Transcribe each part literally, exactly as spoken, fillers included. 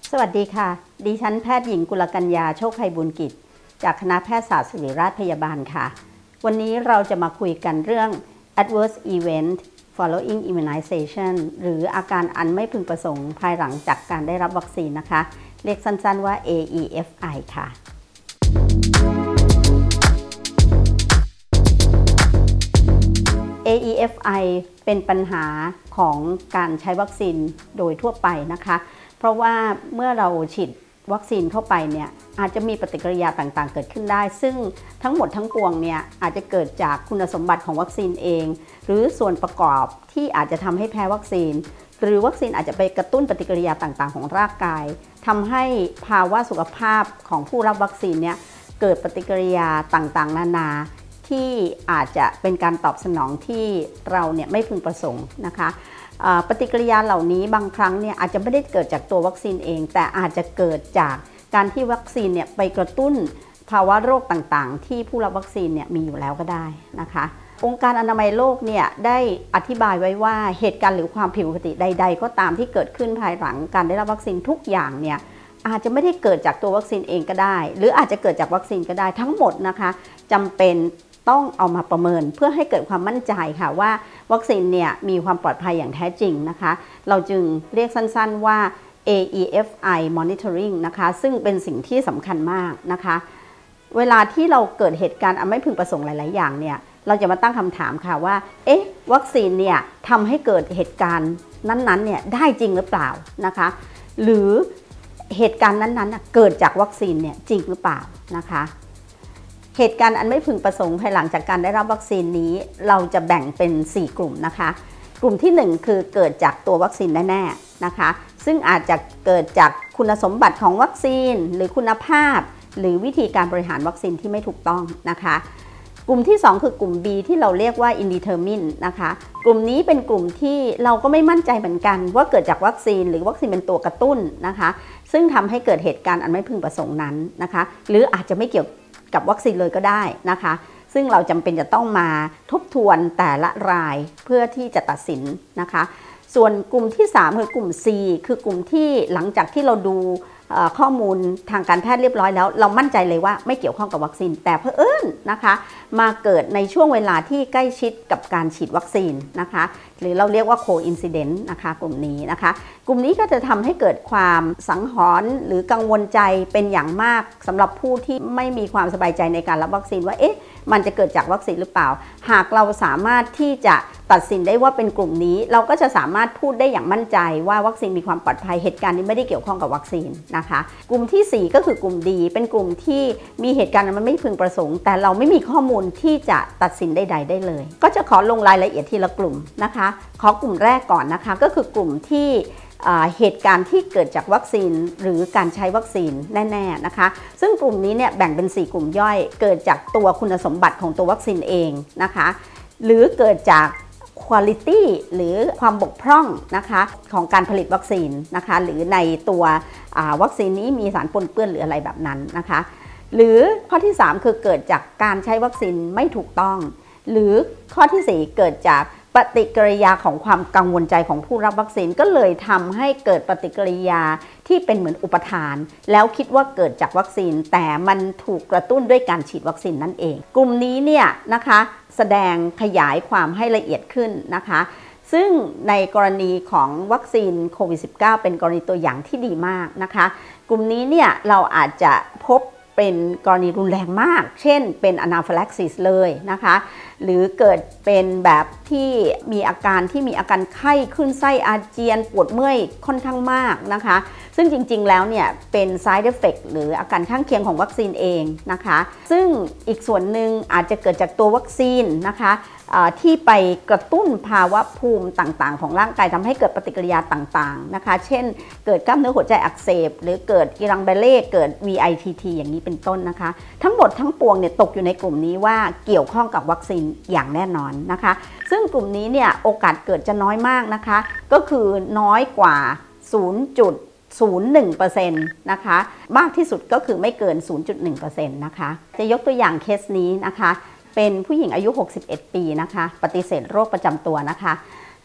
สวัสดีค่ะดิฉันแพทย์หญิงกุลกัญญาโชคไพบุญกิจจากคณะแพทยศาสตร์ศิริราชพยาบาลค่ะวันนี้เราจะมาคุยกันเรื่อง adverse event following immunization หรืออาการอันไม่พึงประสงค์ภายหลังจากการได้รับวัคซีนนะคะเรียกสั้นๆว่า เอ อี เอฟ ไอ ค่ะ เอ อี เอฟ ไอ เป็นปัญหาของการใช้วัคซีนโดยทั่วไปนะคะเพราะว่าเมื่อเราฉีดวัคซีนเข้าไปเนี่ยอาจจะมีปฏิกิริยาต่างๆเกิดขึ้นได้ซึ่งทั้งหมดทั้งปวงเนี่ยอาจจะเกิดจากคุณสมบัติของวัคซีนเองหรือส่วนประกอบที่อาจจะทำให้แพ้วัคซีนหรือวัคซีนอาจจะไปกระตุ้นปฏิกิริยาต่างๆของร่างกายทำให้ภาวะสุขภาพของผู้รับวัคซีนเนี่ยเกิดปฏิกิริยาต่างๆนานาที่อาจจะเป็นการตอบสนองที่เราเนี่ยไม่พึงประสงค์นะคะปฏิกิริยาเหล่านี้บางครั้งเนี่ยอาจจะไม่ได้เกิดจากตัววัคซีนเองแต่อาจจะเกิดจากการที่วัคซีนเนี่ยไปกระตุ้นภาวะโรคต่างๆที่ผู้รับวัคซีนเนี่ยมีอยู่แล้วก็ได้นะคะองค์การอนามัยโลกเนี่ยได้อธิบายไว้ว่าเหตุการณ์หรือความผิดปกติใดๆก็ตามที่เกิดขึ้นภายหลังการได้รับวัคซีนทุกอย่างเนี่ยอาจจะไม่ได้เกิดจากตัววัคซีนเองก็ได้หรืออาจจะเกิดจากวัคซีนก็ได้ทั้งหมดนะคะจำเป็นต้องเอามาประเมินเพื่อให้เกิดความมั่นใจค่ะว่าวัคซีนเนี่ยมีความปลอดภัยอย่างแท้จริงนะคะเราจึงเรียกสั้นๆว่า เอ อี เอฟ ไอ monitoring นะคะซึ่งเป็นสิ่งที่สำคัญมากนะคะเวลาที่เราเกิดเหตุการณ์อันไม่พึงประสงค์หลายๆอย่างเนี่ยเราจะมาตั้งคำถามค่ะว่าเอ๊ะวัคซีนเนี่ยทำให้เกิดเหตุการณ์นั้นๆเนี่ยได้จริงหรือเปล่านะคะหรือเหตุการณ์นั้นๆเกิดจากวัคซีนเนี่ยจริงหรือเปล่านะคะเหตุการณ์อันไม่พึงประสงค์ภายหลังจากการได้รับวัคซีนนี้เราจะแบ่งเป็นสี่กลุ่มนะคะกลุ่มที่หนึ่งคือเกิดจากตัววัคซีนแน่ๆนะคะซึ่งอาจจะเกิดจากคุณสมบัติของวัคซีนหรือคุณภาพหรือวิธีการบริหารวัคซีนที่ไม่ถูกต้องนะคะกลุ่มที่สองคือกลุ่ม B ที่เราเรียกว่า indeterminate นะคะกลุ่มนี้เป็นกลุ่มที่เราก็ไม่มั่นใจเหมือนกันว่าเกิดจากวัคซีนหรือวัคซีนเป็นตัวกระตุ้นนะคะซึ่งทำให้เกิดเหตุการณ์อันไม่พึงประสงค์นั้นนะคะหรืออาจจะไม่เกี่ยวกับวัคซีนเลยก็ได้นะคะซึ่งเราจำเป็นจะต้องมาทบทวนแต่ละรายเพื่อที่จะตัดสินนะคะส่วนกลุ่มที่สามคือกลุ่ม C คือกลุ่มที่หลังจากที่เราดูข้อมูลทางการแพทย์เรียบร้อยแล้วเรามั่นใจเลยว่าไม่เกี่ยวข้องกับวัคซีนแต่เผอิญนะคะมาเกิดในช่วงเวลาที่ใกล้ชิดกับการฉีดวัคซีนนะคะหรือเราเรียกว่า coincident นะคะกลุ่มนี้นะคะกลุ่มนี้ก็จะทำให้เกิดความสังหรณ์หรือกังวลใจเป็นอย่างมากสำหรับผู้ที่ไม่มีความสบายใจในการรับวัคซีนว่าเอ๊ะมันจะเกิดจากวัคซีนหรือเปล่าหากเราสามารถที่จะตัดสินได้ว่าเป็นกลุ่มนี้เราก็จะสามารถพูดได้อย่างมั่นใจว่าวัคซีนมีความปลอดภัยเหตุการณ์นี้ไม่ได้เกี่ยวข้องกับวัคซีนนะคะกลุ่มที่สี่ก็คือกลุ่มดีเป็นกลุ่มที่มีเหตุการณ์มันไม่พึงประสงค์แต่เราไม่มีข้อมูลที่จะตัดสินใดๆได้เลยก็จะขอลงรายละเอียดทีละกลุ่มนะคะขอกลุ่มแรกก่อนนะคะก็คือกลุ่มที่เหตุการณ์ที่เกิดจากวัคซีนหรือการใช้วัคซีนแน่ๆนะคะซึ่งกลุ่มนี้เนี่ยแบ่งเป็นสี่กลุ่มย่อยเกิดจากตัวคุณสมบัติของตัววัคซีนเองนะคะหรือเกิดจาก quality หรือความบกพร่องนะคะของการผลิตวัคซีนนะคะหรือในตัววัคซีนนี้มีสารปนเปื้อนหรืออะไรแบบนั้นนะคะหรือข้อที่สามคือเกิดจากการใช้วัคซีนไม่ถูกต้องหรือข้อที่สี่เกิดจากปฏิกิริยาของความกังวลใจของผู้รับวัคซีนก็เลยทำให้เกิดปฏิกิริยาที่เป็นเหมือนอุปทานแล้วคิดว่าเกิดจากวัคซีนแต่มันถูกกระตุ้นด้วยการฉีดวัคซีนนั่นเองกลุ่มนี้เนี่ยนะคะแสดงขยายความให้ละเอียดขึ้นนะคะซึ่งในกรณีของวัคซีนโควิด สิบเก้า เป็นกรณีตัวอย่างที่ดีมากนะคะกลุ่มนี้เนี่ยเราอาจจะพบเป็นกรณีรุนแรงมากเช่นเป็นอนาฟิลักซิสเลยนะคะหรือเกิดเป็นแบบที่มีอาการที่มีอาการไข้ขึ้นไส้อาเจียนปวดเมื่อยค่อนข้างมากนะคะซึ่งจริงๆแล้วเนี่ยเป็น side effect หรืออาการข้างเคียงของวัคซีนเองนะคะซึ่งอีกส่วนหนึ่งอาจจะเกิดจากตัววัคซีนนะคะที่ไปกระตุ้นภาวะภูมิต่างๆของร่างกายทำให้เกิดปฏิกิริยาต่างๆนะคะเช่นเกิดกล้ามเนื้อหัวใจอักเสบหรือเกิดกิรังเบเล่เกิด วี ไอ ที ที อย่างนี้เป็นต้นนะคะทั้งหมดทั้งปวงเนี่ยตกอยู่ในกลุ่มนี้ว่าเกี่ยวข้องกับวัคซีนอย่างแน่นอนนะคะซึ่งกลุ่มนี้เนี่ยโอกาสเกิดจะน้อยมากนะคะก็คือน้อยกว่า ศูนย์จุดศูนย์หนึ่งเปอร์เซ็นต์ นะคะมากที่สุดก็คือไม่เกิน ศูนย์จุดหนึ่งเปอร์เซ็นต์ นะคะจะยกตัวอย่างเคสนี้นะคะเป็นผู้หญิงอายุหกสิบเอ็ดปีนะคะปฏิเสธโรคประจำตัวนะคะ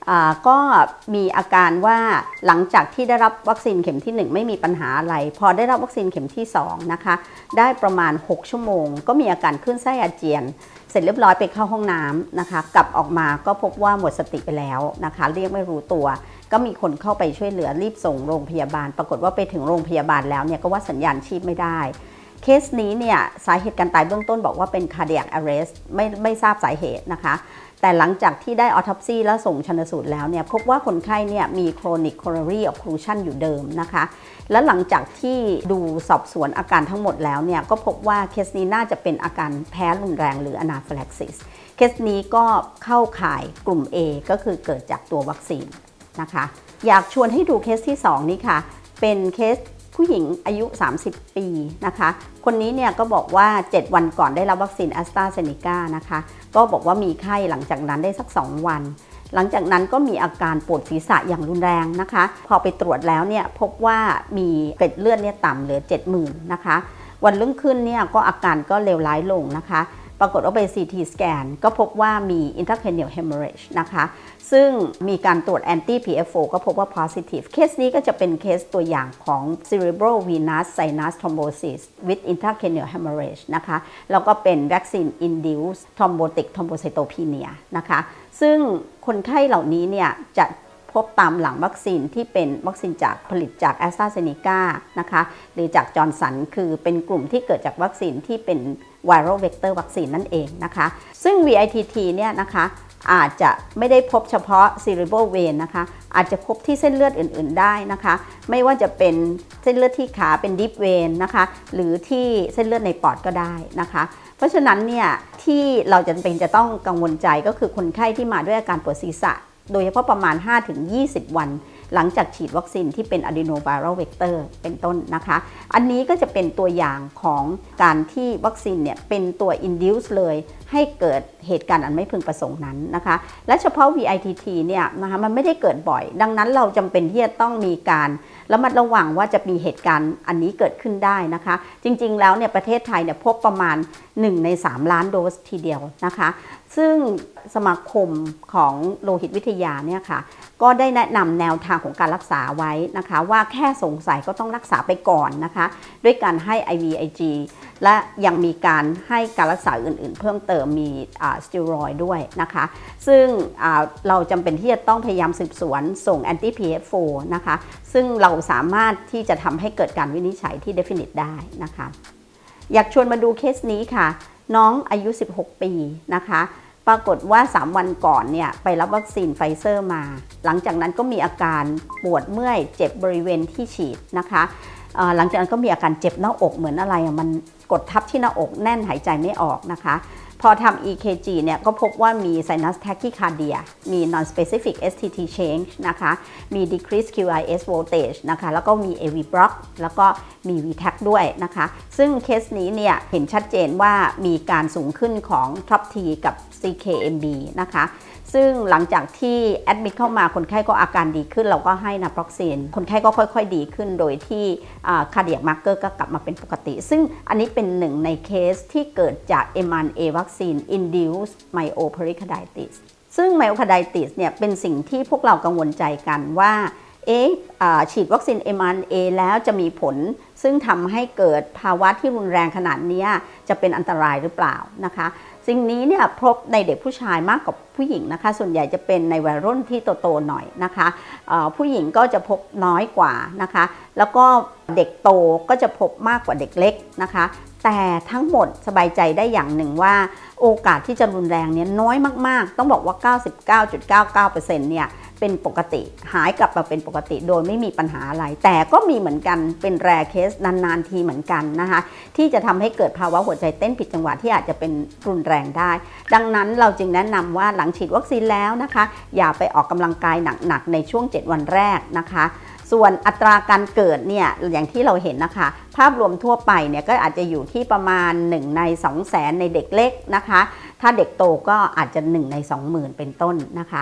ก็มีอาการว่าหลังจากที่ได้รับวัคซีนเข็มที่หนึ่งไม่มีปัญหาอะไรพอได้รับวัคซีนเข็มที่สองนะคะได้ประมาณหกชั่วโมงก็มีอาการคลื่นไส้อาเจียนเสร็จเรียบร้อยไปเข้าห้องน้ำนะคะกลับออกมาก็พบว่าหมดสติไปแล้วนะคะเรียกไม่รู้ตัวก็มีคนเข้าไปช่วยเหลือรีบส่งโรงพยาบาลปรากฏว่าไปถึงโรงพยาบาลแล้วเนี่ยก็ว่าสัญญาณชีพไม่ได้เคสนี้เนี่ยสาเหตุการตายเบื้องต้นบอกว่าเป็น cardiac arrest ไม่ไม่ทราบสาเหตุนะคะแต่หลังจากที่ได้ autopsy แล้วส่งชันสูตรแล้วเนี่ยพบว่าคนไข้เนี่ยมี chronic coronary occlusion อยู่เดิมนะคะและหลังจากที่ดูสอบสวนอาการทั้งหมดแล้วเนี่ยก็พบว่าเคสนี้น่าจะเป็นอาการแพ้รุนแรงหรือ anaphylaxis เคสนี้ก็เข้าข่ายกลุ่ม A ก็คือเกิดจากตัววัคซีนนะคะอยากชวนให้ดูเคสที่สองนี้ค่ะเป็นเคสผู้หญิงอายุสามสิบปีนะคะคนนี้เนี่ยก็บอกว่าเจ็ดวันก่อนได้รับวัคซีนแอสตราเซเนกานะคะก็บอกว่ามีไข้หลังจากนั้นได้สักสองวันหลังจากนั้นก็มีอาการปวดศีรษะอย่างรุนแรงนะคะพอไปตรวจแล้วเนี่ยพบว่ามีเกล็ดเลือดเนี่ยต่ำเหลือ เจ็ดหมื่น นะคะวันรุ่งขึ้นเนี่ยก็อาการก็เลวร้ายลงนะคะปรากฏว่าไป ซี ที สแกนก็พบว่ามี intracranial hemorrhage นะคะซึ่งมีการตรวจ anti พี เอฟ โฟ ก็พบว่า positive เคสนี้ก็จะเป็นเคสตัวอย่างของ cerebral venous sinus thrombosis with intracranial hemorrhage นะคะแล้วก็เป็น vaccine induced thrombotic thrombocytopenia นะคะซึ่งคนไข้เหล่านี้เนี่ยจะพบตามหลังวัคซีนที่เป็นวัคซีนจากผลิตจากแอสตราเซเนกานะคะหรือจากจอร์นสันคือเป็นกลุ่มที่เกิดจากวัคซีนที่เป็น viral vector วัคซีนนั่นเองนะคะซึ่ง วี ไอ ที ที เนี่ยนะคะอาจจะไม่ได้พบเฉพาะ cerebral vein นะคะอาจจะพบที่เส้นเลือดอื่นๆได้นะคะไม่ว่าจะเป็นเส้นเลือดที่ขาเป็น deep vein นะคะหรือที่เส้นเลือดในปอดก็ได้นะคะเพราะฉะนั้นเนี่ยที่เราจะเป็นจะต้องกังวลใจก็คือคนไข้ที่มาด้วยอาการปวดศีรษะโดยเฉพาะประมาณ ห้าถึงยี่สิบ วันหลังจากฉีดวัคซีนที่เป็น adenoviral vector เป็นต้นนะคะอันนี้ก็จะเป็นตัวอย่างของการที่วัคซีนเนี่ยเป็นตัว induce เลยให้เกิดเหตุการณ์อันไม่พึงประสงค์นั้นนะคะและเฉพาะ วี ไอ ที ที เนี่ยนะคะมันไม่ได้เกิดบ่อยดังนั้นเราจำเป็นที่จะต้องมีการระมัดระวังว่าจะมีเหตุการณ์อันนี้เกิดขึ้นได้นะคะจริงๆแล้วเนี่ยประเทศไทยเนี่ยพบประมาณหนึ่งในสามล้านโดสทีเดียวนะคะซึ่งสมาคมของโลหิตวิทยาเนี่ยค่ะก็ได้แนะนำแนวทางของการรักษาไว้นะคะว่าแค่สงสัยก็ต้องรักษาไปก่อนนะคะด้วยการให้ ไอ วี ไอ จี และยังมีการให้การรักษาอื่นๆเพิ่มเติมมีสเตียรอยด์ด้วยนะคะซึ่งเราจำเป็นที่จะต้องพยายามสืบสวนส่ง anti พี เอฟ โฟ นะคะซึ่งเราสามารถที่จะทำให้เกิดการวินิจฉัยที่ definite ได้นะคะอยากชวนมาดูเคสนี้ค่ะน้องอายุสิบหกปีนะคะปรากฏว่าสามวันก่อนเนี่ยไปรับวัคซีนไฟเซอร์มาหลังจากนั้นก็มีอาการปวดเมื่อยเจ็บบริเวณที่ฉีดนะคะหลังจากนั้นก็มีอาการเจ็บหน้าอกเหมือนอะไรมันกดทับที่หน้าอกแน่นหายใจไม่ออกนะคะพอทำ อี เค จี เนี่ยก็พบว่ามี sinus tachycardia มี non-specific เอส ที ที change นะคะมี decreased คิว ไอ เอส voltage นะคะแล้วก็มี เอ วี block แล้วก็มี วี ที เอ ซี ด้วยนะคะซึ่งเคสนี้เนี่ยเห็นชัดเจนว่ามีการสูงขึ้นของ ท็อป ที กับ ซี เค เอ็ม บี นะคะซึ่งหลังจากที่แอดมิทเข้ามาคนไข้ก็อาการดีขึ้นเราก็ให้นาโปรอกซินคนไข้ก็ค่อยๆดีขึ้นโดยที่คาร์เดียกมาร์เกอร์ก็กลับมาเป็นปกติซึ่งอันนี้เป็นหนึ่งในเคสที่เกิดจาก เอ็ม อาร์ เอ็น เอ วัคซีน induced myopericarditis ซึ่ง myocarditis เนี่ยเป็นสิ่งที่พวกเรากังวลใจกันว่าเอ๊ะฉีดวัคซีน เอ็ม อาร์ เอ็น เอ แล้วจะมีผลซึ่งทำให้เกิดภาวะที่รุนแรงขนาดนี้จะเป็นอันตรายหรือเปล่านะคะสิ่งนี้เนี่ยพบในเด็กผู้ชายมากกว่าผู้หญิงนะคะส่วนใหญ่จะเป็นในวัยรุ่นที่โตๆหน่อยนะคะผู้หญิงก็จะพบน้อยกว่านะคะแล้วก็เด็กโตก็จะพบมากกว่าเด็กเล็กนะคะแต่ทั้งหมดสบายใจได้อย่างหนึ่งว่าโอกาสที่จะรุนแรงเนี่ยน้อยมากๆต้องบอกว่า เก้าสิบเก้าจุดเก้าเก้าเปอร์เซ็นต์ เนี่ยเป็นปกติหายกลับมาเป็นปกติโดยไม่มีปัญหาอะไรแต่ก็มีเหมือนกันเป็นแรร์เคสนานๆทีเหมือนกันนะคะที่จะทำให้เกิดภาวะหัวใจเต้นผิดจังหวะที่อาจจะเป็นรุนแรงได้ดังนั้นเราจึงแนะนำว่าหลังฉีดวัคซีนแล้วนะคะอย่าไปออกกำลังกายหนักๆในช่วงเจ็ดวันแรกนะคะส่วนอัตราการเกิดเนี่ยอย่างที่เราเห็นนะคะภาพรวมทั่วไปเนี่ยก็อาจจะอยู่ที่ประมาณหนึ่งในสองแสนในเด็กเล็กนะคะถ้าเด็กโตก็อาจจะหนึ่งในสองหมื่นเป็นต้นนะคะ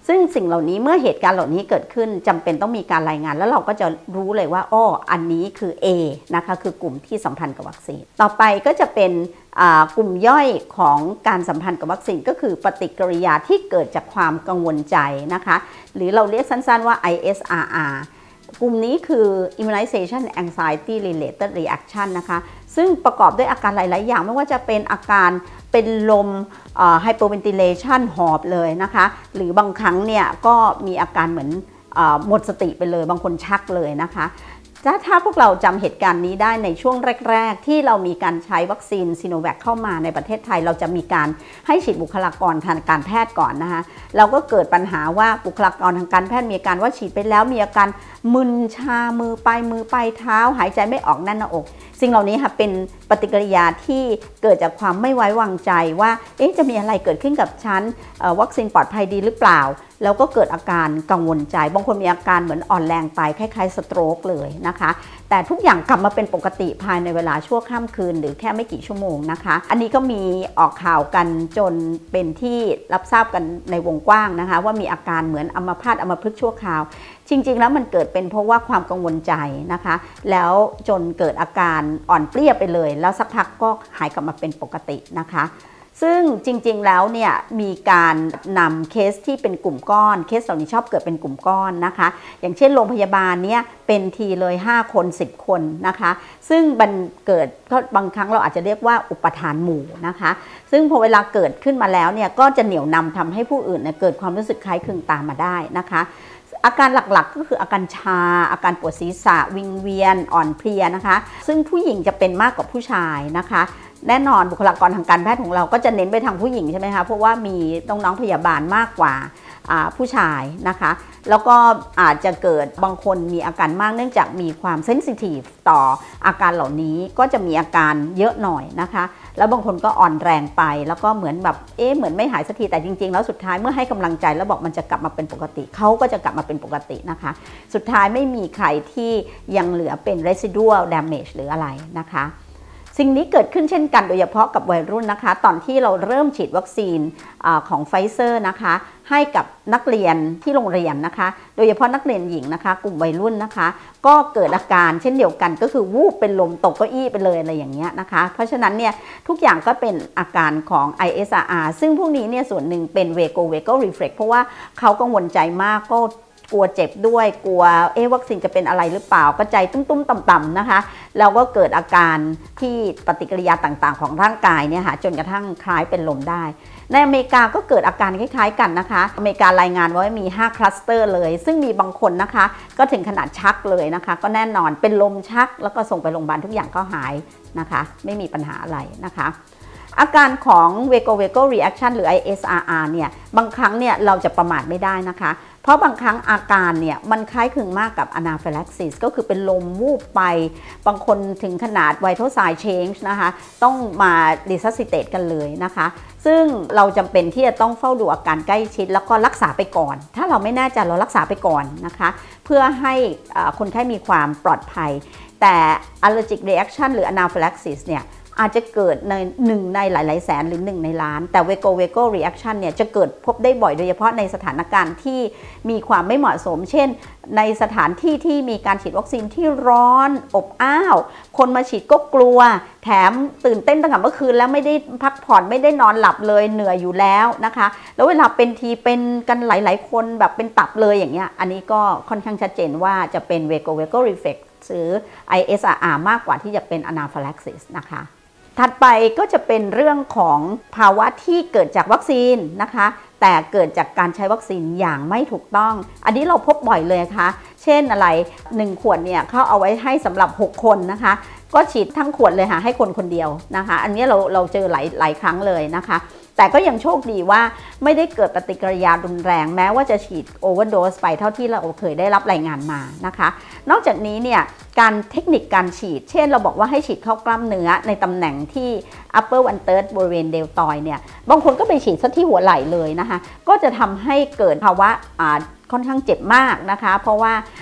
ซึ่งสิ่งเหล่านี้เมื่อเหตุการณ์เหล่านี้เกิดขึ้นจำเป็นต้องมีการรายงานแล้วเราก็จะรู้เลยว่าอ้ออันนี้คือ A นะคะคือกลุ่มที่สัมพันธ์กับวัคซีนต่อไปก็จะเป็นกลุ่มย่อยของการสัมพันธ์กับวัคซีนก็คือปฏิกิริยาที่เกิดจากความกังวลใจนะคะหรือเราเรียกสั้นๆว่า ไอ เอส อาร์ อาร์ กลุ่มนี้คือ immunization anxiety related reaction นะคะซึ่งประกอบด้วยอาการหลายๆอย่างไม่ว่าจะเป็นอาการเป็นลม hyperventilation หอบเลยนะคะหรือบางครั้งเนี่ยก็มีอาการเหมือนหมดสติไปเลยบางคนชักเลยนะคะถ้าถ้าพวกเราจำเหตุการณ์นี้ได้ในช่วงแรกๆที่เรามีการใช้วัคซีนซิโนแวคเข้ามาในประเทศไทยเราจะมีการให้ฉีดบุคลากรทางการแพทย์ก่อนนะคะเราก็เกิดปัญหาว่าบุคลากรทางการแพทย์มีอาการว่าฉีดไปแล้วมีอาการมึนชามือไปมือไปเท้าหายใจไม่ออกแน่นหน้าอกสิ่งเหล่านี้ค่ะเป็นปฏิกิริยาที่เกิดจากความไม่ไว้วางใจว่าเอ๊ะจะมีอะไรเกิดขึ้นกับฉันวัคซีนปลอดภัยดีหรือเปล่าแล้วก็เกิดอาการกังวลใจบางคนมีอาการเหมือนอ่อนแรงไปคล้ายๆสโตรกเลยนะคะแต่ทุกอย่างกลับมาเป็นปกติภายในเวลาชั่วข้ามคืนหรือแค่ไม่กี่ชั่วโมงนะคะอันนี้ก็มีออกข่าวกันจนเป็นที่รับทราบกันในวงกว้างนะคะว่ามีอาการเหมือนอัมพาตอัมพฤกษ์ชั่วคราวจริงๆแล้วมันเกิดเป็นเพราะว่าความกังวลใจนะคะแล้วจนเกิดอาการอ่อนเปลี้ยไปเลยแล้วสักพักก็หายกลับมาเป็นปกตินะคะซึ่งจริงๆแล้วเนี่ยมีการนำเคสที่เป็นกลุ่มก้อนเคสเหล่านี้ชอบเกิดเป็นกลุ่มก้อนนะคะอย่างเช่นโรงพยาบาลเนี่ยเป็นทีเลยห้าคนสิบคนนะคะซึ่งมันเกิดก็บางครั้งเราอาจจะเรียกว่าอุปทานหมู่นะคะซึ่งพอเวลาเกิดขึ้นมาแล้วเนี่ยก็จะเหนี่ยวนำทำให้ผู้อื่นเกิดความรู้สึกคล้ายคลึงตามมาได้นะคะอาการหลักๆก็คืออาการชาอาการปวดศีรษะวิงเวียนอ่อนเพลียนะคะซึ่งผู้หญิงจะเป็นมากกว่าผู้ชายนะคะแน่นอนบุคลากรทางการแพทย์ของเราก็จะเน้นไปทางผู้หญิงใช่ไหมคะเพราะว่ามีน้องๆพยาบาลมากกว่าผู้ชายนะคะแล้วก็อาจจะเกิดบางคนมีอาการมากเนื่องจากมีความเซนซิทีฟต่ออาการเหล่านี้ก็จะมีอาการเยอะหน่อยนะคะแล้วบางคนก็อ่อนแรงไปแล้วก็เหมือนแบบเอ๊ะเหมือนไม่หายสักทีแต่จริงๆแล้วสุดท้ายเมื่อให้กำลังใจแล้วบอกมันจะกลับมาเป็นปกติเขาก็จะกลับมาเป็นปกตินะคะสุดท้ายไม่มีใครที่ยังเหลือเป็น residual damage หรืออะไรนะคะสิ่งนี้เกิดขึ้นเช่นกันโดยเฉพาะกับวัยรุ่นนะคะตอนที่เราเริ่มฉีดวัคซีนอของไฟเซอร์นะคะให้กับนักเรียนที่โรงเรียนนะคะโดยเฉพาะนักเรียนหญิงนะคะกลุ่มวัยรุ่นนะคะก็เกิดอาการเช่นเดียวกันก็คือวูบเป็นลมตกเก้าอี้ไปเลยอะไรอย่างเงี้ยนะคะเพราะฉะนั้นเนี่ยทุกอย่างก็เป็นอาการของ ไอ เอส อาร์ อาร์ ซึ่งพวกนี้เนี่ยส่วนหนึ่งเป็น Vago Vagal Reflex เพราะว่าเขากังวลใจมากก็กลัวเจ็บด้วยกลัวเอ๊ะวัคซีนจะเป็นอะไรหรือเปล่าก็ใจตุ้มๆต่ำๆนะคะแล้วก็เกิดอาการที่ปฏิกิริยาต่างๆของร่างกายเนี่ยค่ะจนกระทั่งคล้ายเป็นลมได้ในอเมริกาก็เกิดอาการคล้ายๆกันนะคะอเมริการายงานว่ามีห้าคลัสเตอร์เลยซึ่งมีบางคนนะคะก็ถึงขนาดชักเลยนะคะก็แน่นอนเป็นลมชักแล้วก็ส่งไปโรงพยาบาลทุกอย่างก็หายนะคะไม่มีปัญหาอะไรนะคะอาการของ Vago Vagal Reaction หรือ ไอ เอส อาร์ อาร์ เนี่ยบางครั้งเนี่ยเราจะประมาทไม่ได้นะคะเพราะบางครั้งอาการเนี่ยมันคล้ายคลึงมากกับ Anaphylaxis ก็คือเป็นลมวูบไปบางคนถึงขนาด Vital Sign Change นะคะต้องมา resuscitate กันเลยนะคะซึ่งเราจำเป็นที่จะต้องเฝ้าดูอาการใกล้ชิดแล้วก็รักษาไปก่อนถ้าเราไม่แน่ใจเรารักษาไปก่อนนะคะเพื่อให้คนไข้มีความปลอดภัยแต่ Allergic Reaction หรือ Anaphylaxis เนี่ยอาจจะเกิดในหนึ่งในหลายๆแสนหรือหนึ่งในล้านแต่ Vago Vagal Reaction เนี่ยจะเกิดพบได้บ่อยโดยเฉพาะในสถานการณ์ที่มีความไม่เหมาะสมเช่นในสถานที่ที่มีการฉีดวัคซีนที่ร้อนอบอ้าวคนมาฉีดก็กลัวแถมตื่นเต้นตั้งแต่เมื่อคืนแล้วไม่ได้พักผ่อนไม่ได้นอนหลับเลยเหนื่อยอยู่แล้วนะคะแล้วเวลาเป็นทีเป็นกันหลายๆคนแบบเป็นตับเลยอย่างเงี้ยอันนี้ก็ค่อนข้างชัดเจนว่าจะเป็น Vago Vagal Reflex หรือ ไอ เอส อาร์ อาร์ มากกว่าที่จะเป็น Anaphylaxis นะคะถัดไปก็จะเป็นเรื่องของภาวะที่เกิดจากวัคซีนนะคะแต่เกิดจากการใช้วัคซีนอย่างไม่ถูกต้องอันนี้เราพบบ่อยเลยค่ะเช่นอะไรหนึ่งขวดเนี่ยเขาเอาไว้ให้สำหรับหกคนนะคะก็ฉีดทั้งขวดเลยค่ะให้คนคนเดียวนะคะอันนี้เราเราเจอหลายหลายครั้งเลยนะคะแต่ก็ยังโชคดีว่าไม่ได้เกิดปฏิกิริยารุนแรงแม้ว่าจะฉีดโอเวอร์โดสไปเท่าที่เราเคยได้รับรายงานมานะคะนอกจากนี้เนี่ยการเทคนิคการฉีดเช่นเราบอกว่าให้ฉีดเข้ากล้ามเนื้อในตำแหน่งที่ upper one third บริเวณเดลตอยเนี่ยบางคนก็ไปฉีดซะที่หัวไหล่เลยนะคะก็จะทำให้เกิดภาวะค่อนข้างเจ็บมากนะคะเพราะว่า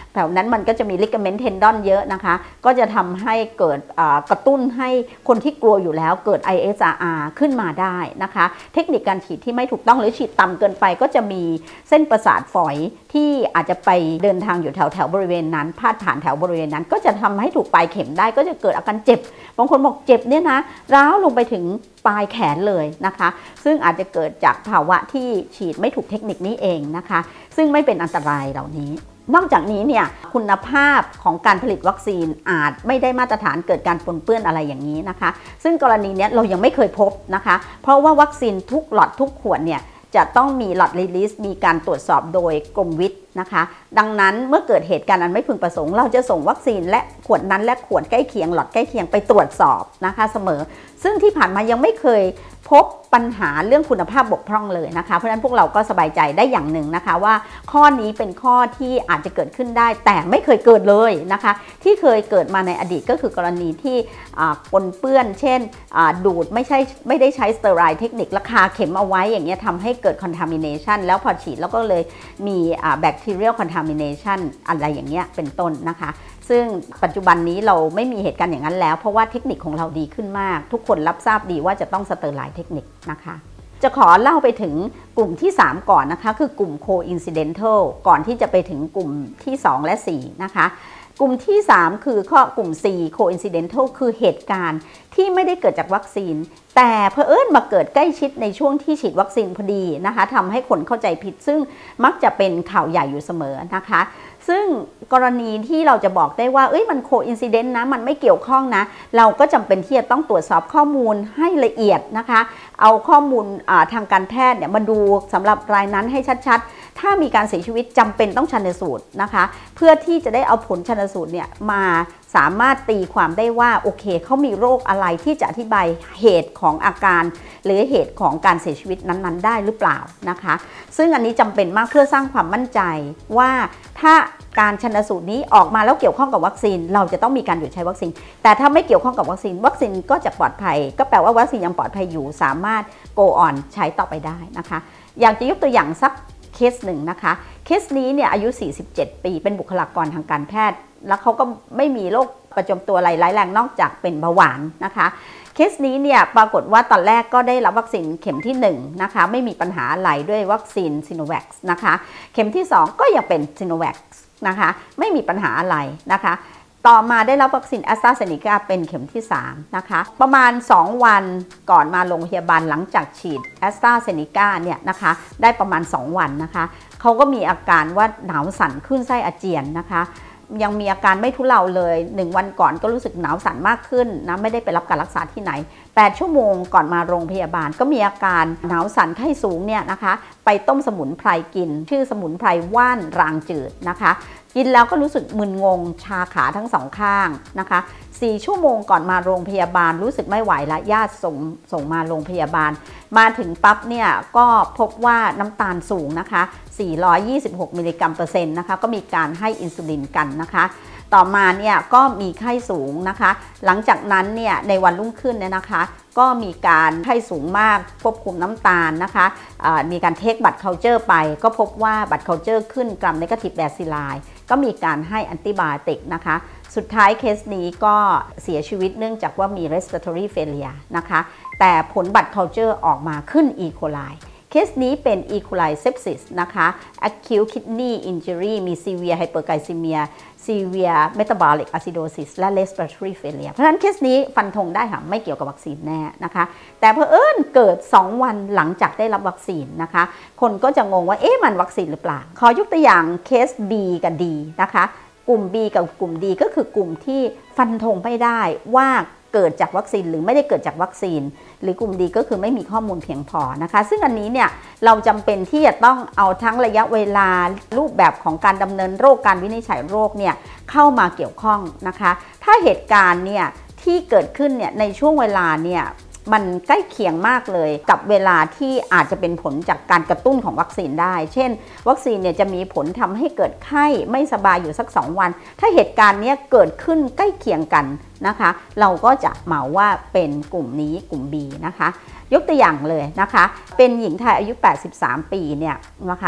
แถวนั้นมันก็จะมี ligament tendon เยอะนะคะก็จะทำให้เกิดกระตุ้นให้คนที่กลัวอยู่แล้วเกิด ไอ เอส อาร์ อาร์ ขึ้นมาได้นะคะเทคนิคการฉีดที่ไม่ถูกต้องหรือฉีดต่ำเกินไปก็จะมีเส้นประสาทฝอยที่อาจจะไปเดินทางอยู่แถวแถวบริเวณนั้นพาดผ่านแถวบริเวณนั้นก็จะทำให้ถูกปลายเข็มได้ก็จะเกิดอาการเจ็บบางคนบอกเจ็บเนี่ยนะร้าวลงไปถึงปลายแขนเลยนะคะซึ่งอาจจะเกิดจากภาวะที่ฉีดไม่ถูกเทคนิคนี้เองนะคะซึ่งไม่เป็นอันตรายเหล่านี้นอกจากนี้เนี่ยคุณภาพของการผลิตวัคซีนอาจไม่ได้มาตรฐานเกิดการปนเปื้อนอะไรอย่างนี้นะคะซึ่งกรณีนี้เรายังไม่เคยพบนะคะเพราะว่าวัคซีนทุกหลอดทุกขวดเนี่ยจะต้องมีหลอดรีลิสมีการตรวจสอบโดยกรมวิทย์นะคะดังนั้นเมื่อเกิดเหตุการณ์อันไม่พึงประสงค์เราจะส่งวัคซีนและขวดนั้นและขวดใกล้เคียงหลอดใกล้เคียงไปตรวจสอบนะคะเสมอซึ่งที่ผ่านมายังไม่เคยพบปัญหาเรื่องคุณภาพบกพร่องเลยนะคะเพราะฉะนั้นพวกเราก็สบายใจได้อย่างหนึ่งนะคะว่าข้อนี้เป็นข้อที่อาจจะเกิดขึ้นได้แต่ไม่เคยเกิดเลยนะคะที่เคยเกิดมาในอดีตก็คือกรณีที่ปนเปื้อนเช่นดูดไม่ใช่ไม่ได้ใช้สเตอไรล์เทคนิคราคาเข็มเอาไว้อย่างเงี้ยทำให้เกิด contamination แล้วพอฉีดแล้วก็เลยมี bacterial contamination อะไรอย่างเงี้ยเป็นต้นนะคะซึ่งปัจจุบันนี้เราไม่มีเหตุการณ์อย่างนั้นแล้วเพราะว่าเทคนิคของเราดีขึ้นมากทุกคนรับทราบดีว่าจะต้องสเตอร์ไลน์เทคนิคนะคะจะขอเล่าไปถึงกลุ่มที่สามก่อนนะคะคือกลุ่ม coincidental ก่อนที่จะไปถึงกลุ่มที่สองและสี่นะคะกลุ่มที่สามคือข้อกลุ่ม C coincidental คือเหตุการณ์ที่ไม่ได้เกิดจากวัคซีนแต่เผอิญมาเกิดใกล้ชิดในช่วงที่ฉีดวัคซีนพอดีนะคะทำให้คนเข้าใจผิดซึ่งมักจะเป็นข่าวใหญ่อยู่เสมอนะคะซึ่งกรณีที่เราจะบอกได้ว่าเอ้ยมันโคอินซิเดนต์นะมันไม่เกี่ยวข้องนะเราก็จำเป็นที่จะต้องตรวจสอบข้อมูลให้ละเอียดนะคะเอาข้อมูลทางการแพทย์เนี่ยมาดูสำหรับรายนั้นให้ชัดๆถ้ามีการเสียชีวิตจำเป็นต้องชันสูตรนะคะเพื่อที่จะได้เอาผลชันสูตรเนี่ยมาสามารถตีความได้ว่าโอเคเขามีโรคอะไรที่จะอธิบายเหตุของอาการหรือเหตุของการเสียชีวิตนั้นๆได้หรือเปล่านะคะซึ่งอันนี้จำเป็นมากเพื่อสร้างความมั่นใจว่าถ้าการชันสูตรนี้ออกมาแล้วเกี่ยวข้องกับวัคซีนเราจะต้องมีการหยุดใช้วัคซีนแต่ถ้าไม่เกี่ยวข้องกับวัคซีนวัคซีนก็จะปลอดภัยก็แปลว่าวัคซีนยังปลอดภัยอยู่สามารถ go on ใช้ต่อไปได้นะคะอยากจะยกตัวอย่างสักเคสหนึ่งนะคะเคสนี้เนี่ยอายุสี่สิบเจ็ดปีเป็นบุคลากรทางการแพทย์แล้วเขาก็ไม่มีโรคประจำตัวอะไรร้ายแรงนอกจากเป็นเบาหวานนะคะเคสนี้เนี่ยปรากฏว่าตอนแรกก็ได้รับวัคซีนเข็มที่หนึ่งนะคะไม่มีปัญหาอะไรด้วยวัคซีนซิโนแวคนะคะเข็มที่สองก็ยังเป็นซิโนแวคนะคะไม่มีปัญหาอะไรนะคะต่อมาได้รับวัคซีนแอสตราเซเนกาเป็นเข็มที่สามนะคะประมาณสองวันก่อนมาโรงพยาบาลหลังจากฉีดแอสตราเซเนกาเนี่ยนะคะได้ประมาณสองวันนะคะเขาก็มีอาการว่าหนาวสั่นคลื่นไส้อาเจียนนะคะยังมีอาการไม่ทุเลาเลยหนึ่งวันก่อนก็รู้สึกหนาวสั่นมากขึ้นนะไม่ได้ไปรับการรักษาที่ไหนแปดชั่วโมงก่อนมาโรงพยาบาลก็มีอาการหนาวสั่นไข้สูงเนี่ยนะคะไปต้มสมุนไพรกินชื่อสมุนไพรว่านรางจืดนะคะกินแล้วก็รู้สึกมึนงงชาขาทั้งสองข้างนะคะสี่ชั่วโมงก่อนมาโรงพยาบาลรู้สึกไม่ไหวละญาติส่งส่งมาโรงพยาบาลมาถึงปั๊บเนี่ยก็พบว่าน้ำตาลสูงนะคะสี่ร้อยยี่สิบหกมิลลิกรัมเปอร์เซ็นต์นะคะก็มีการให้อินซูลินกันนะคะต่อมาเนี่ยก็มีไข้สูงนะคะหลังจากนั้นเนี่ยในวันรุ่งขึ้นเนี่ยนะคะก็มีการไข้สูงมากควบคุมน้ำตาลนะคะมีการเทคบัตรเคาน์เตอร์ไปก็พบว่าบัตรเคาน์เตอร์ขึ้นกรัมเนกาทีฟแบซิลายก็มีการให้แอนติไบโอติกนะคะสุดท้ายเคสนี้ก็เสียชีวิตเนื่องจากว่ามี respiratory failure นะคะแต่ผลบัตรเคาน์เตอร์ออกมาขึ้น E. coli เคสนี้เป็น E. coli sepsis นะคะ acute kidney injury มี severe hyperglycemia severe metabolic acidosis และ respiratory failure เพราะฉะนั้นเคสนี้ฟันธงได้ค่ะไม่เกี่ยวกับวัคซีนแน่นะคะแต่เผอิญเกิดสองวันหลังจากได้รับวัคซีนนะคะคนก็จะงงว่าเอ๊ะมันวัคซีนหรือเปล่าขอยกตัวอย่างเคส B กับ D นะคะกลุ่ม B กับกลุ่ม D ก็คือกลุ่มที่ฟันธงไม่ได้ว่าเกิดจากวัคซีนหรือไม่ได้เกิดจากวัคซีนหรือกลุ่ม D ก็คือไม่มีข้อมูลเพียงพอนะคะซึ่งอันนี้เนี่ยเราจำเป็นที่จะต้องเอาทั้งระยะเวลารูปแบบของการดำเนินโรคการวินิจฉัยโรคเนี่ยเข้ามาเกี่ยวข้องนะคะถ้าเหตุการณ์เนี่ยที่เกิดขึ้นเนี่ยในช่วงเวลาเนี่ยมันใกล้เคียงมากเลยกับเวลาที่อาจจะเป็นผลจากการกระตุ้นของวัคซีนได้เช่นวัคซีนเนี่ยจะมีผลทำให้เกิดไข้ไม่สบายอยู่สักสองวันถ้าเหตุการณ์นี้เกิดขึ้นใกล้เคียงกันนะคะเราก็จะเหมาว่าเป็นกลุ่มนี้กลุ่ม B นะคะยกตัวอย่างเลยนะคะเป็นหญิงไทยอายุแปดสิบสามปีเนี่ยนะคะเค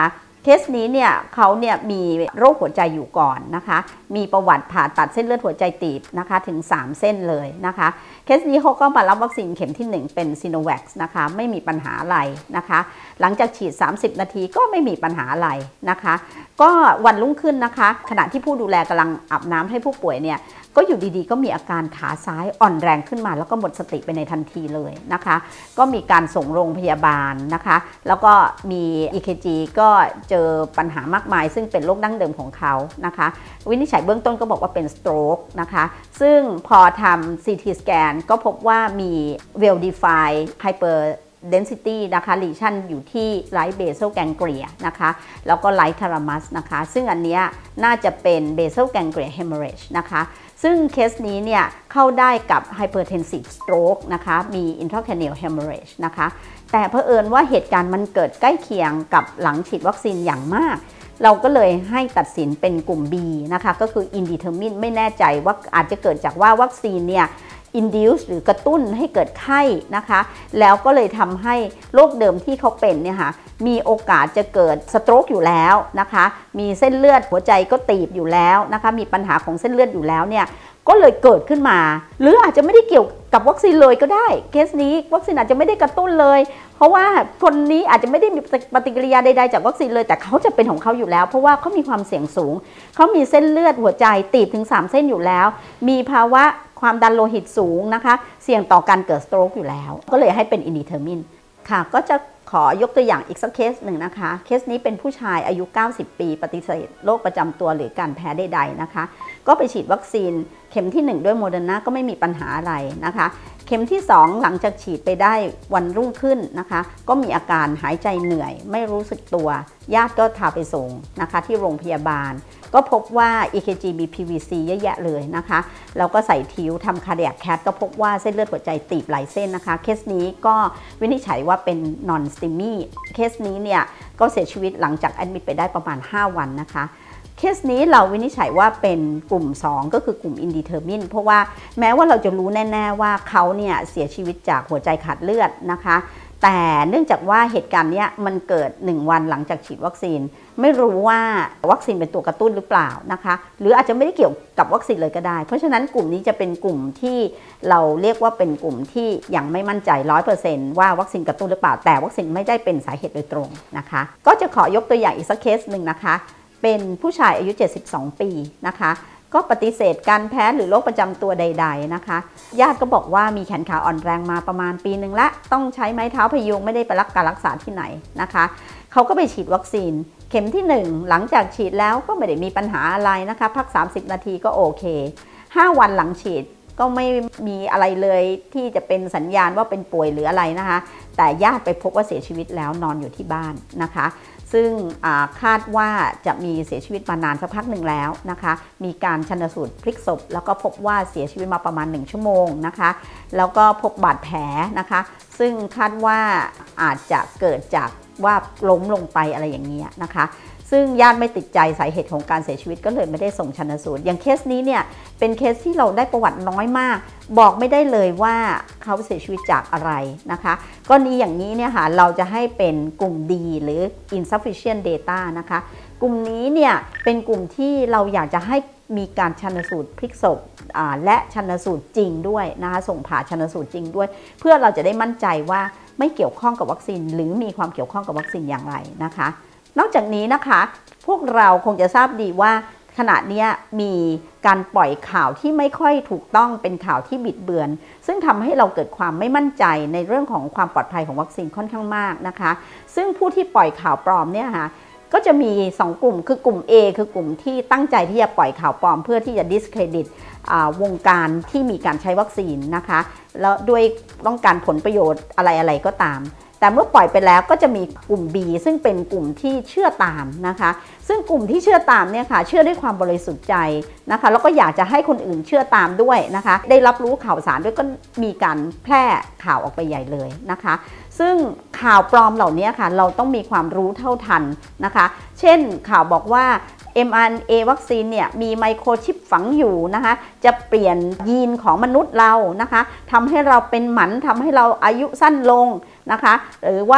สนี้เนี่ยเขาเนี่ยมีโรคหัวใจอยู่ก่อนนะคะมีประวัติผ่าตัดเส้นเลือดหัวใจตีบนะคะถึงสามเส้นเลยนะคะเคสนี้เขาก็มารับวัคซีนเข็มที่หนึ่งเป็นซีโนแวคนะคะไม่มีปัญหาอะไรนะคะหลังจากฉีดสามสิบนาทีก็ไม่มีปัญหาอะไรนะคะก็วันรุ่งขึ้นนะคะขณะที่ผู้ดูแลกำลังอาบน้ำให้ผู้ป่วยเนี่ยก็อยู่ดีๆก็มีอาการขาซ้ายอ่อนแรงขึ้นมาแล้วก็หมดสติไปในทันทีเลยนะคะก็มีการส่งโรงพยาบาลนะคะแล้วก็มี อี เค จี ก็เจอปัญหามากมายซึ่งเป็นโรคดั้งเดิมของเขานะคะวินิจฉัยเบื้องต้นก็บอกว่าเป็น stroke นะคะซึ่งพอทำ ซี ที scan ก็พบว่ามี well defined hyper density นะคะ lesion อยู่ที่ right basal ganglia นะคะแล้วก็ right thalamus นะคะซึ่งอันเนี้ยน่าจะเป็น basal ganglia hemorrhage นะคะซึ่งเคสนี้เนี่ยเข้าได้กับ hypertensive stroke นะคะมี intracranial hemorrhage นะคะแต่เผอิญว่าเหตุการณ์มันเกิดใกล้เคียงกับหลังฉีดวัคซีนอย่างมากเราก็เลยให้ตัดสินเป็นกลุ่ม B นะคะก็คือ indeterminate ไม่แน่ใจว่าอาจจะเกิดจากว่าวัคซีนเนี่ยinduce หรือกระตุ้นให้เกิดไข้นะคะแล้วก็เลยทำให้โรคเดิมที่เขาเป็นเนี่ยค่ะมีโอกาสจะเกิดสโตรกอยู่แล้วนะคะมีเส้นเลือดหัวใจก็ตีบอยู่แล้วนะคะมีปัญหาของเส้นเลือดอยู่แล้วเนี่ยก็เลยเกิดขึ้นมาหรืออาจจะไม่ได้เกี่ยวกับวัคซีนเลยก็ได้เคสนี้วัคซีนอาจจะไม่ได้กระตุ้นเลยเพราะว่าคนนี้อาจจะไม่ได้มีปฏิกิริยาใดๆจากวัคซีนเลยแต่เขาจะเป็นของเขาอยู่แล้วเพราะว่าเขามีความเสี่ยงสูงเขามีเส้นเลือดหัวใจตีบถึงสามเส้นอยู่แล้วมีภาวะความดันโลหิตสูงนะคะเสี่ยงต่อการเกิดสโตรกอยู่แล้วก็เลยให้เป็น indeterminate ค่ะก็จะขอยกตัวอย่างอีกสักเคสหนึ่งนะคะเคสนี้เป็นผู้ชายอายุเก้าสิบปีปฏิเสธโรคประจำตัวหรือการแพ้ใดๆนะคะก็ไปฉีดวัคซีนเข็มที่หนึ่งด้วยโมเดอร์นาก็ไม่มีปัญหาอะไรนะคะเข็มที่สองหลังจากฉีดไปได้วันรุ่งขึ้นนะคะก็มีอาการหายใจเหนื่อยไม่รู้สึกตัวญาติก็พาไปส่งนะคะที่โรงพยาบาลก็พบว่า อี เค จี มี พี วี ซี เยอะแยะเลยนะคะแล้วก็ใส่ทิวทำ cardiac cath ก็พบว่าเส้นเลือดหัวใจตีบหลายเส้นนะคะเคสนี้ก็วินิจฉัยว่าเป็น non STEMI เคสนี้เนี่ยก็เสียชีวิตหลังจากแอดมิดไปได้ประมาณห้าวันนะคะเคสนี้เราวินิจฉัยว่าเป็นกลุ่มสองก็คือกลุ่ม indeterminate เพราะว่าแม้ว่าเราจะรู้แน่ๆว่าเขาเนี่ยเสียชีวิตจากหัวใจขาดเลือดนะคะแต่เนื่องจากว่าเหตุการณ์นี้มันเกิดหนึ่งวันหลังจากฉีดวัคซีนไม่รู้ว่าวัคซีนเป็นตัวกระตุ้นหรือเปล่านะคะหรืออาจจะไม่ได้เกี่ยวกับวัคซีนเลยก็ได้เพราะฉะนั้นกลุ่มนี้จะเป็นกลุ่มที่เราเรียกว่าเป็นกลุ่มที่ยังไม่มั่นใจ ร้อยเปอร์เซ็นต์ ว่าวัคซีนกระตุ้นหรือเปล่าแต่วัคซีนไม่ได้เป็นสาเหตุโดยตรงนะคะก็จะขอยกตัวอย่างอีกสักเคสหนึ่งนะคะเป็นผู้ชายอายุเจ็ดสิบสองปีนะคะก็ปฏิเสธการแพ้หรือโรคประจำตัวใดๆนะคะญาติก็บอกว่ามีแขนขาอ่อนแรงมาประมาณปีหนึ่งละต้องใช้ไม้เท้าพยุงไม่ได้ไปรับการรักษาที่ไหนนะคะเขาก็ไปฉีดวัคซีนเข็มที่หนึ่งหลังจากฉีดแล้วก็ไม่ได้มีปัญหาอะไรนะคะพักสามสิบนาทีก็โอเคห้าวันหลังฉีดก็ไม่มีอะไรเลยที่จะเป็นสัญญาณว่าเป็นป่วยหรืออะไรนะคะแต่ญาติไปพบว่าเสียชีวิตแล้วนอนอยู่ที่บ้านนะคะซึ่งคาดว่าจะมีเสียชีวิตมานานสักพักหนึ่งแล้วนะคะมีการชันสูตรพลิกศพแล้วก็พบว่าเสียชีวิตมาประมาณหนึ่งชั่วโมงนะคะแล้วก็พบบาดแผลนะคะซึ่งคาดว่าอาจจะเกิดจากว่าล้มลงไปอะไรอย่างเงี้ยนะคะซึ่งญาติไม่ติดใจสาเหตุของการเสียชีวิตก็เลยไม่ได้ส่งชันสูตรอย่างเคสนี้เนี่ยเป็นเคสที่เราได้ประวัติน้อยมากบอกไม่ได้เลยว่าเขาเสียชีวิตจากอะไรนะคะกรณีอย่างนี้เนี่ยค่ะเราจะให้เป็นกลุ่ม D หรือ insufficient data นะคะกลุ่มนี้เนี่ยเป็นกลุ่มที่เราอยากจะให้มีการชันสูตรพลิกศพและชันสูตรจริงด้วยนะคะส่งผ่าชันสูตรจริงด้วยเพื่อเราจะได้มั่นใจว่าไม่เกี่ยวข้องกับวัคซีนหรือมีความเกี่ยวข้องกับวัคซีนอย่างไรนะคะนอกจากนี้นะคะพวกเราคงจะทราบดีว่าขณะนี้มีการปล่อยข่าวที่ไม่ค่อยถูกต้องเป็นข่าวที่บิดเบือนซึ่งทำให้เราเกิดความไม่มั่นใจในเรื่องของความปลอดภัยของวัคซีนค่อนข้างมากนะคะซึ่งผู้ที่ปล่อยข่าวปลอมเนี่ยค่ะก็จะมีสองกลุ่มคือกลุ่ม A คือกลุ่มที่ตั้งใจที่จะปล่อยข่าวปลอมเพื่อที่จะ discredit วงการที่มีการใช้วัคซีนนะคะแล้วด้วยต้องการผลประโยชน์อะไรๆก็ตามแต่เมื่อปล่อยไปแล้วก็จะมีกลุ่ม B ซึ่งเป็นกลุ่มที่เชื่อตามนะคะซึ่งกลุ่มที่เชื่อตามเนี่ยค่ะเชื่อด้วยความบริสุทธิ์ใจนะคะแล้วก็อยากจะให้คนอื่นเชื่อตามด้วยนะคะได้รับรู้ข่าวสารด้วยก็มีการแพร่ข่าวออกไปใหญ่เลยนะคะซึ่งข่าวปลอมเหล่านี้ค่ะเราต้องมีความรู้เท่าทันนะคะเช่นข่าวบอกว่า เอ็ม อาร์ เอ็น เอ วัคซีนเนี่ยมีไมโครชิปฝังอยู่นะคะจะเปลี่ยนยีนของมนุษย์เรานะคะทำให้เราเป็นหมันทำให้เราอายุสั้นลงนะคะหรือว่า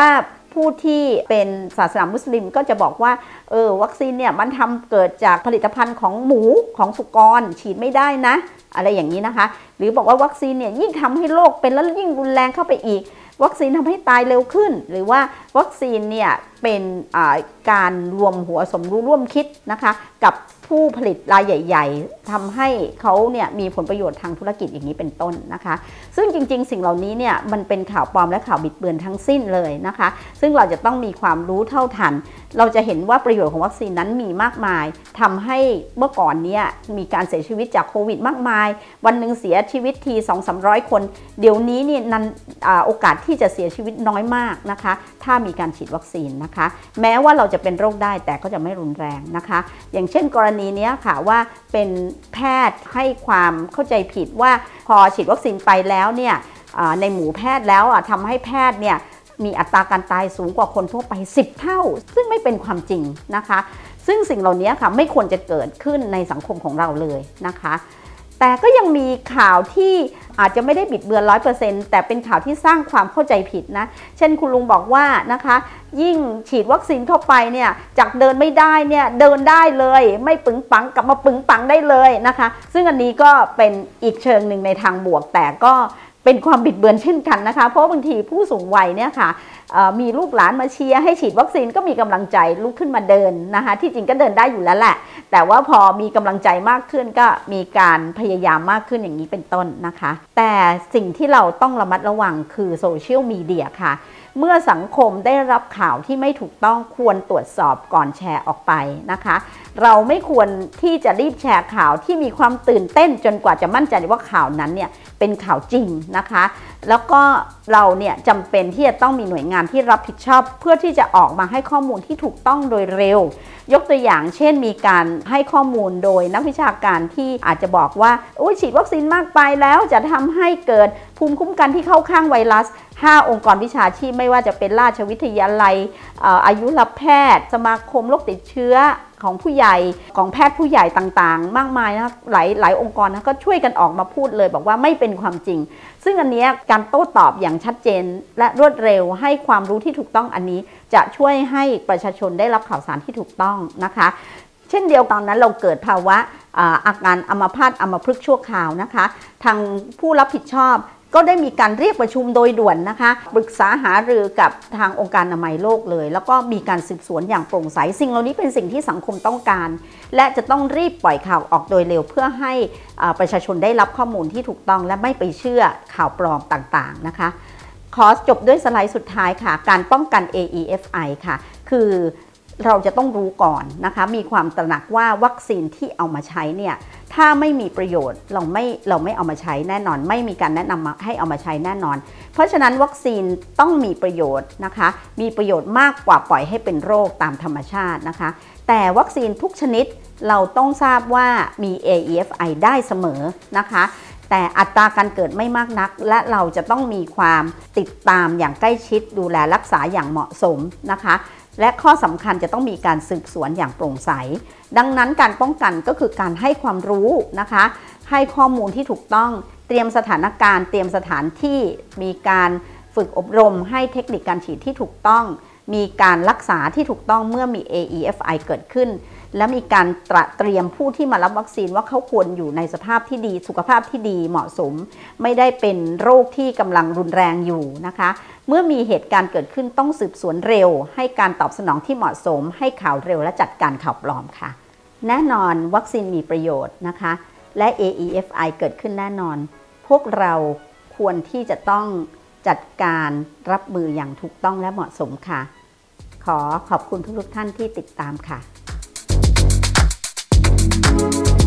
ผู้ที่เป็นศาสนามุสลิมก็จะบอกว่าเออวัคซีนเนี่ยมันทำเกิดจากผลิตภัณฑ์ของหมูของสุกรฉีดไม่ได้นะอะไรอย่างนี้นะคะหรือบอกว่าวัคซีนเนี่ยยิ่งทำให้โรคเป็นแล้วยิ่งรุนแรงเข้าไปอีกวัคซีนทำให้ตายเร็วขึ้นหรือว่าวัคซีนเนี่ยเป็นการรวมหัวสมรู้ร่วมคิดนะคะกับผู้ผลิตรายใหญ่ๆทำให้เขาเนี่ยมีผลประโยชน์ทางธุรกิจอย่างนี้เป็นต้นนะคะซึ่งจริงๆสิ่งเหล่านี้เนี่ยมันเป็นข่าวปลอมและข่าวบิดเบือนทั้งสิ้นเลยนะคะซึ่งเราจะต้องมีความรู้เท่าทันเราจะเห็นว่าประโยชน์ของวัคซีนนั้นมีมากมายทำให้เมื่อก่อนเนี่ยมีการเสียชีวิตจากโควิดมากมายวันหนึ่งเสียชีวิตที สองถึงสามร้อย คนเดี๋ยวนี้เนี่ยนันโอกาสที่จะเสียชีวิตน้อยมากนะคะถ้ามีการฉีดวัคซีนนะคะแม้ว่าเราจะเป็นโรคได้แต่ก็จะไม่รุนแรงนะคะอย่างเช่นกรณีนี้ค่ะว่าเป็นแพทย์ให้ความเข้าใจผิดว่าพอฉีดวัคซีนไปแล้วเนี่ยในหมู่แพทย์แล้วทำให้แพทย์เนี่ยมีอัตราการตายสูงกว่าคนทั่วไปสิบเท่าซึ่งไม่เป็นความจริงนะคะซึ่งสิ่งเหล่านี้ค่ะไม่ควรจะเกิดขึ้นในสังคมของเราเลยนะคะแต่ก็ยังมีข่าวที่อาจจะไม่ได้บิดเบือน ร้อยเปอร์เซ็นต์ แต่เป็นข่าวที่สร้างความเข้าใจผิดนะเช่นคุณลุงบอกว่านะคะยิ่งฉีดวัคซีนเข้าไปเนี่ยจากเดินไม่ได้เนี่ยเดินได้เลยไม่ปึงปังกลับมาปึงปังได้เลยนะคะซึ่งอันนี้ก็เป็นอีกเชิงหนึ่งในทางบวกแต่ก็เป็นความบิดเบือนเช่นกันนะคะเพราะบางทีผู้สูงวัยเนี่ยค่ะมีลูกหลานมาเชียร์ให้ฉีดวัคซีนก็มีกำลังใจลุกขึ้นมาเดินนะคะที่จริงก็เดินได้อยู่แล้วแหละแต่ว่าพอมีกำลังใจมากขึ้นก็มีการพยายามมากขึ้นอย่างนี้เป็นต้นนะคะแต่สิ่งที่เราต้องระมัดระวังคือโซเชียลมีเดียค่ะเมื่อสังคมได้รับข่าวที่ไม่ถูกต้องควรตรวจสอบก่อนแชร์ออกไปนะคะเราไม่ควรที่จะรีบแชร์ข่าวที่มีความตื่นเต้นจนกว่าจะมั่นใจว่าข่าวนั้นเนี่ยเป็นข่าวจริงนะคะแล้วก็เราเนี่ยจำเป็นที่จะต้องมีหน่วยงานที่รับผิดชอบเพื่อที่จะออกมาให้ข้อมูลที่ถูกต้องโดยเร็วยกตัวอย่างเช่นมีการให้ข้อมูลโดยนักวิชาการที่อาจจะบอกว่าโอ้ยฉีดวัคซีนมากไปแล้วจะทำให้เกิดภูมิคุ้มกันที่เข้าข้างไวรัสห้าองค์กรวิชาชีพไม่ว่าจะเป็นราชวิทยาลัยอายุรแพทย์สมาคมโรคติดเชื้อของผู้ใหญ่ของแพทย์ผู้ใหญ่ต่างๆมากมายนะหลายหลายองค์กรนะก็ช่วยกันออกมาพูดเลยบอกว่าไม่เป็นความจริงซึ่งอันนี้การโต้ตอบอย่างชัดเจนและรวดเร็วให้ความรู้ที่ถูกต้องอันนี้จะช่วยให้ประชาชนได้รับข่าวสารที่ถูกต้องนะคะเช่นเดียวกันนั้นเราเกิดภาวะอาการอัมพาตอัมพฤกษ์ชั่วคราวนะคะทางผู้รับผิดชอบก็ได้มีการเรียกประชุมโดยด่วนนะคะปรึกษาหารือกับทางองค์การอนามัยโลกเลยแล้วก็มีการสืบสวนอย่างโปร่งใสสิ่งเหล่านี้เป็นสิ่งที่สังคมต้องการและจะต้องรีบปล่อยข่าวออกโดยเร็วเพื่อให้ประชาชนได้รับข้อมูลที่ถูกต้องและไม่ไปเชื่อข่าวปลอมต่างๆนะคะขอจบด้วยสไลด์สุดท้ายค่ะการป้องกัน เอ อี เอฟ ไอ ค่ะคือเราจะต้องรู้ก่อนนะคะมีความตระหนักว่าวัคซีนที่เอามาใช้เนี่ยถ้าไม่มีประโยชน์เราไม่เราไม่เอามาใช้แน่นอนไม่มีการแนะนำให้เอามาใช้แน่นอนเพราะฉะนั้นวัคซีนต้องมีประโยชน์นะคะมีประโยชน์มากกว่าปล่อยให้เป็นโรคตามธรรมชาตินะคะแต่วัคซีนทุกชนิดเราต้องทราบว่ามี เอ อี เอฟ ไอ ได้เสมอนะคะแต่อัตราการเกิดไม่มากนักและเราจะต้องมีความติดตามอย่างใกล้ชิดดูแลรักษาอย่างเหมาะสมนะคะและข้อสำคัญจะต้องมีการสืบสวนอย่างโปร่งใสดังนั้นการป้องกันก็คือการให้ความรู้นะคะให้ข้อมูลที่ถูกต้องเตรียมสถานการณ์เตรียมสถานที่มีการฝึกอบรมให้เทคนิคการฉีดที่ถูกต้องมีการรักษาที่ถูกต้องเมื่อมี เอ อี เอฟ ไอ เกิดขึ้นและมีการตระเตรียมผู้ที่มารับวัคซีนว่าเขาควรอยู่ในสภาพที่ดีสุขภาพที่ดีเหมาะสมไม่ได้เป็นโรคที่กำลังรุนแรงอยู่นะคะเมื่อมีเหตุการณ์เกิดขึ้นต้องสืบสวนเร็วให้การตอบสนองที่เหมาะสมให้ข่าวเร็วและจัดการข่าวปลอมค่ะแน่นอนวัคซีนมีประโยชน์นะคะและ เอ อี เอฟ ไอ เกิดขึ้นแน่นอนพวกเราควรที่จะต้องจัดการรับมืออย่างถูกต้องและเหมาะสมค่ะขอขอบคุณทุกๆท่านที่ติดตามค่ะ